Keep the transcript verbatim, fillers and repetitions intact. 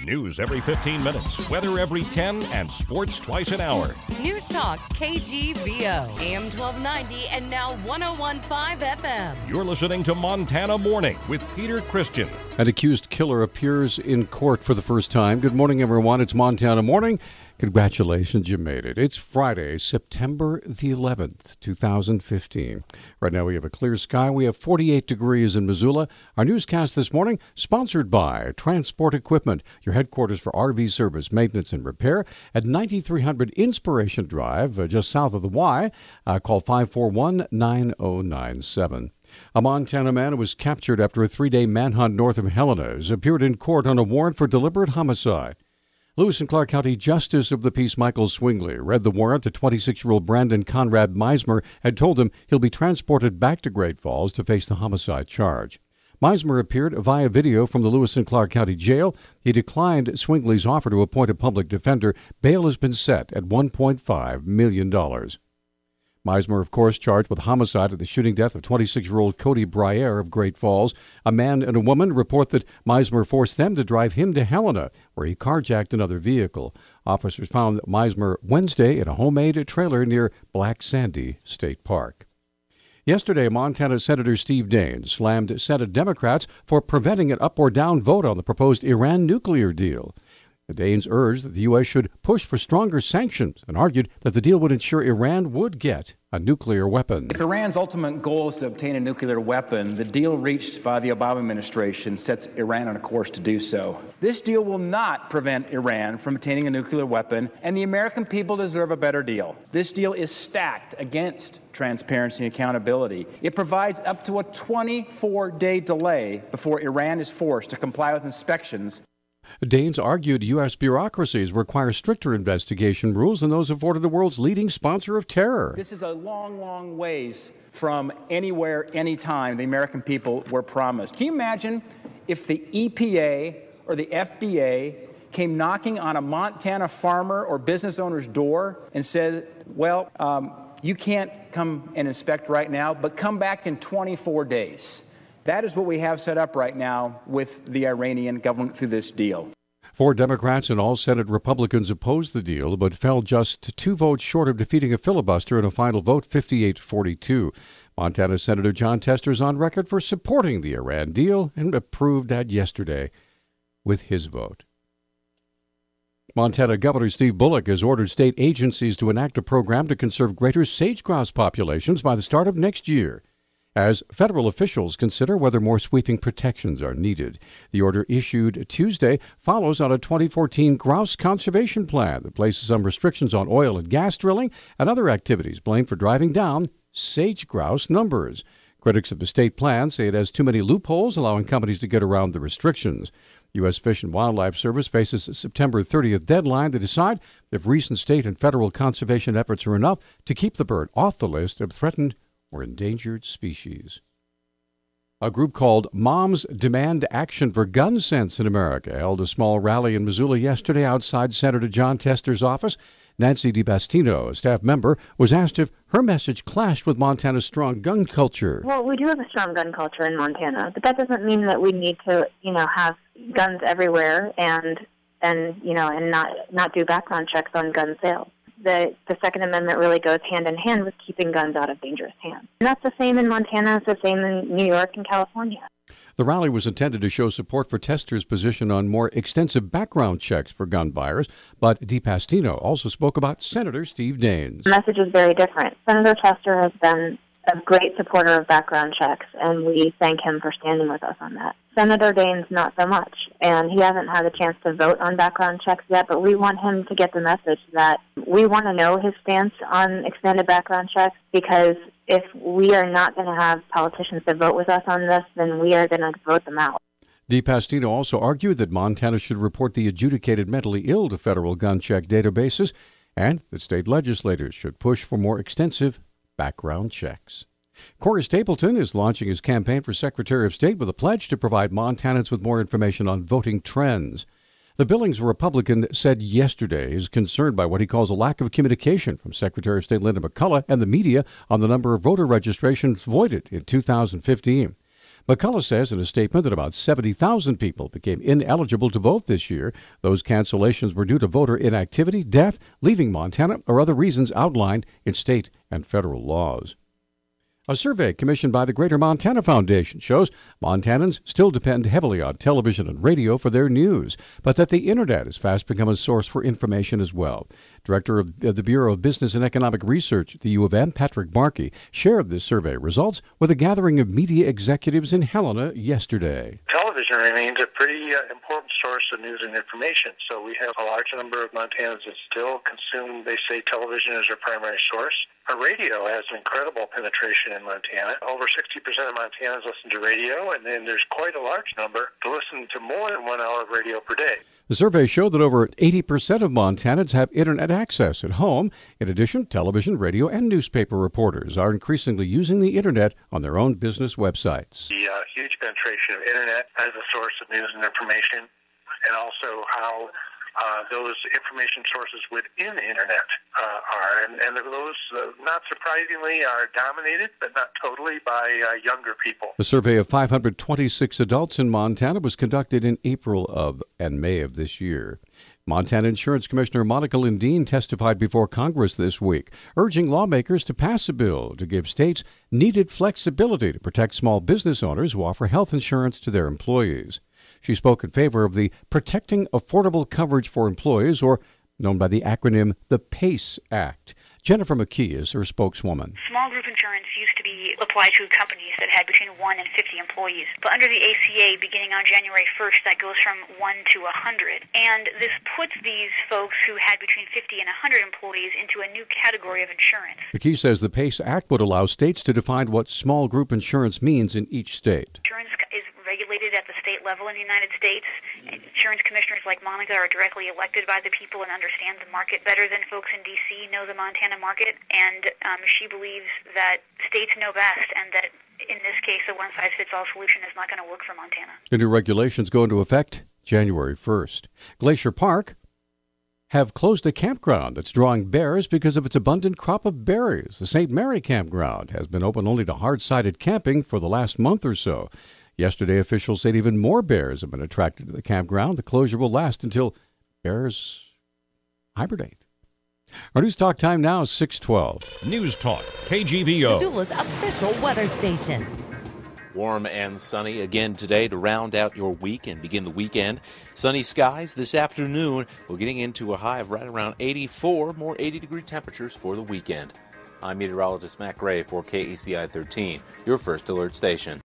News every fifteen minutes, weather every ten, and sports twice an hour. News Talk K G V O, A M twelve ninety and now one oh one point five F M. You're listening to Montana Morning with Peter Christian. An accused killer appears in court for the first time. Good morning, everyone. It's Montana Morning. Congratulations, you made it. It's Friday, September the eleventh, two thousand fifteen. Right now we have a clear sky. We have forty-eight degrees in Missoula. Our newscast this morning sponsored by Transport Equipment, your headquarters for R V service, maintenance, and repair at ninety-three hundred Inspiration Drive, uh, just south of the Y. Uh, call five four one, nine oh nine seven. A Montana man who was captured after a three-day manhunt north of Helena has appeared in court on a warrant for deliberate homicide. Lewis and Clark County Justice of the Peace Michael Swingley read the warrant to twenty-six-year-old Brandon Conrad Meismer had told him he'll be transported back to Great Falls to face the homicide charge. Meismer appeared via video from the Lewis and Clark County Jail. He declined Swingley's offer to appoint a public defender. Bail has been set at one point five million dollars. Meismer, of course, charged with homicide at the shooting death of twenty-six-year-old Cody Briere of Great Falls. A man and a woman report that Meismer forced them to drive him to Helena, where he carjacked another vehicle. Officers found Meismer Wednesday in a homemade trailer near Black Sandy State Park. Yesterday, Montana Senator Steve Daines slammed Senate Democrats for preventing an up or down vote on the proposed Iran nuclear deal. Daines urged that the U S should push for stronger sanctions and argued that the deal would ensure Iran would get a nuclear weapon. If Iran's ultimate goal is to obtain a nuclear weapon, the deal reached by the Obama administration sets Iran on a course to do so. This deal will not prevent Iran from obtaining a nuclear weapon, and the American people deserve a better deal. This deal is stacked against transparency and accountability. It provides up to a twenty-four day delay before Iran is forced to comply with inspections. Daines argued U S bureaucracies require stricter investigation rules than those afforded the world's leading sponsor of terror. This is a long, long ways from anywhere, anytime the American people were promised. Can you imagine if the E P A or the F D A came knocking on a Montana farmer or business owner's door and said, well, um, you can't come and inspect right now, but come back in twenty-four days. That is what we have set up right now with the Iranian government through this deal. Four Democrats and all Senate Republicans opposed the deal, but fell just two votes short of defeating a filibuster in a final vote, fifty-eight forty-two. Montana Senator Jon Tester is on record for supporting the Iran deal and approved that yesterday with his vote. Montana Governor Steve Bullock has ordered state agencies to enact a program to conserve greater sage-grouse populations by the start of next year, as federal officials consider whether more sweeping protections are needed. The order issued Tuesday follows on a twenty fourteen grouse conservation plan that places some restrictions on oil and gas drilling and other activities blamed for driving down sage-grouse numbers. Critics of the state plan say it has too many loopholes, allowing companies to get around the restrictions. U S Fish and Wildlife Service faces a September thirtieth deadline to decide if recent state and federal conservation efforts are enough to keep the bird off the list of threatened or endangered species. A group called Moms Demand Action for Gun Sense in America held a small rally in Missoula yesterday outside Senator Jon Tester's office. Nancy DiBastino, a staff member, was asked if her message clashed with Montana's strong gun culture. Well, we do have a strong gun culture in Montana, but that doesn't mean that we need to, you know, have guns everywhere and and you know and not not do background checks on gun sales. The, the Second Amendment really goes hand in hand with keeping guns out of dangerous hands. And that's the same in Montana. It's the same in New York and California. The rally was intended to show support for Tester's position on more extensive background checks for gun buyers, but DiBastino also spoke about Senator Steve Daines. The message is very different. Senator Tester has been a great supporter of background checks, and we thank him for standing with us on that. Senator Daines, not so much, and he hasn't had a chance to vote on background checks yet, but we want him to get the message that we want to know his stance on expanded background checks, because if we are not going to have politicians to vote with us on this, then we are going to vote them out. DiBastino also argued that Montana should report the adjudicated mentally ill to federal gun check databases and that state legislators should push for more extensive background checks. Corey Stapleton is launching his campaign for Secretary of State with a pledge to provide Montanans with more information on voting trends. The Billings Republican said yesterday is concerned by what he calls a lack of communication from Secretary of State Linda McCullough and the media on the number of voter registrations voided in two thousand fifteen. McCullough says in a statement that about seventy thousand people became ineligible to vote this year. Those cancellations were due to voter inactivity, death, leaving Montana, or other reasons outlined in state and federal laws. A survey commissioned by the Greater Montana Foundation shows Montanans still depend heavily on television and radio for their news, but that the Internet has fast become a source for information as well. Director of the Bureau of Business and Economic Research at the U of M, Patrick Markey, shared the survey results with a gathering of media executives in Helena yesterday. Television remains a pretty uh, important source of news and information, so we have a large number of Montanans that still consume, they say, television as their primary source. Our radio has an incredible penetration in Montana. Over sixty percent of Montanans listen to radio, and then there's quite a large number to listen to more than one hour of radio per day. The survey showed that over eighty percent of Montanans have Internet access at home. In addition, television, radio, and newspaper reporters are increasingly using the Internet on their own business websites. The uh, huge penetration of Internet as a source of news and information, and also how Uh, those information sources within the Internet uh, are, and, and those, uh, not surprisingly, are dominated, but not totally, by uh, younger people. A survey of five hundred twenty-six adults in Montana was conducted in April of and May of this year. Montana Insurance Commissioner Monica Lindeen testified before Congress this week, urging lawmakers to pass a bill to give states needed flexibility to protect small business owners who offer health insurance to their employees. She spoke in favor of the Protecting Affordable Coverage for Employees, or known by the acronym the PACE Act. Jennifer McKee is her spokeswoman. Small group insurance used to be applied to companies that had between one and fifty employees. But under the A C A, beginning on January first, that goes from one to one hundred. And this puts these folks who had between fifty and one hundred employees into a new category of insurance. McKee says the PACE Act would allow states to define what small group insurance means in each state. Insurance is regulated at the state level in the United States. Insurance commissioners like Monica are directly elected by the people and understand the market better than folks in D C know the Montana market. And um, she believes that states know best, and that in this case, a one-size-fits-all solution is not going to work for Montana. The new regulations go into effect January first. Glacier Park have closed a campground that's drawing bears because of its abundant crop of berries. The Saint Mary Campground has been open only to hard-sided camping for the last month or so. Yesterday, officials said even more bears have been attracted to the campground. The closure will last until bears hibernate. Our News Talk time now is six twelve. News Talk, K G V O. Missoula's official weather station. Warm and sunny again today to round out your week and begin the weekend. Sunny skies this afternoon. We're getting into a high of right around eighty-four, more eighty degree temperatures for the weekend. I'm meteorologist Matt Gray for K E C I thirteen, your first alert station.